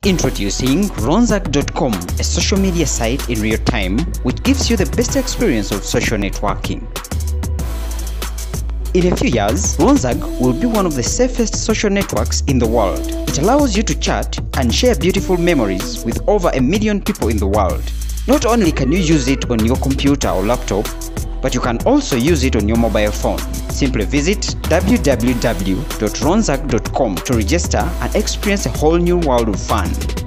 Introducing Ronzac.com, a social media site in real time which gives you the best experience of social networking. In a few years, Ronzac will be one of the safest social networks in the world. It allows you to chat and share beautiful memories with over 1 million people in the world. Not only can you use it on your computer or laptop, but you can also use it on your mobile phone. Simply visit www.ronzac.com to register and experience a whole new world of fun.